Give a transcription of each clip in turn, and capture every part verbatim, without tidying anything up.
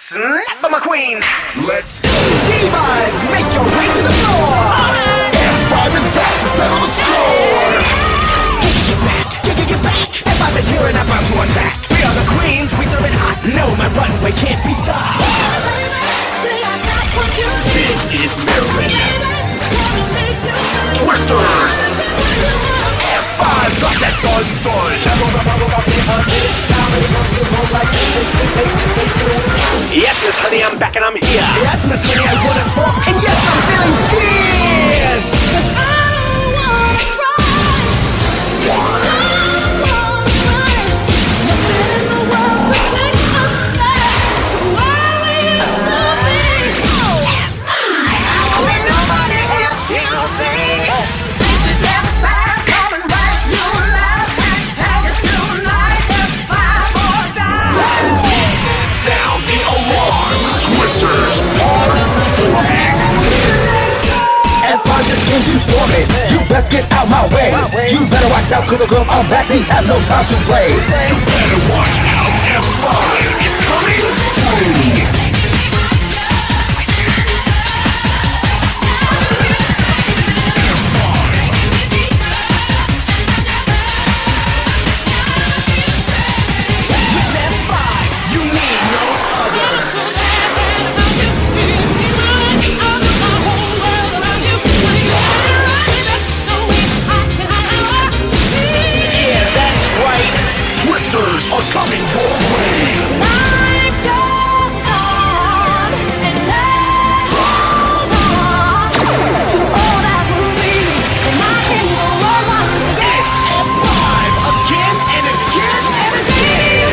Slap for my queens. Let's go. Divas, make your way to the floor. F five is back to settle the score. Get back, get, get, get back. F five is here and I'm about to attack. We are the queens, we serve it hot. No, my runway can't be stopped. This is Maryland. Twisters. F five, drop that thud thud. Yes, Miss Honey, I'm back and I'm here. Yes, Miss Honey, I wanna talk, and yes, I'm feeling fierce. You best get out my way. You better watch out, cause the girl I'm back, we have no time to play. You better watch out, F five is coming through. Twisters are coming your way. Life goes on and I hold on to all that will be, and I can go on once again. It's F five again and again and again.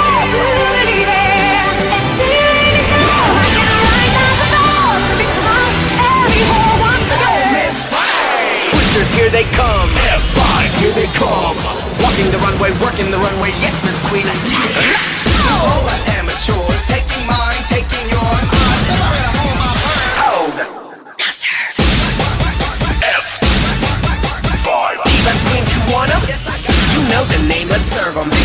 And feeling so I can rise out the door to be strong every whole once again. Miss Honey. Twisters, here they come. F five, here they come. Walking the runway, working the runway. Yes, Miss Queen, attack. All the amateurs, taking mine, taking yours. I never had a hold my bird. Hold. Now, sir. F five. Divas, queens, you want 'em? You know the name, let's serve 'em.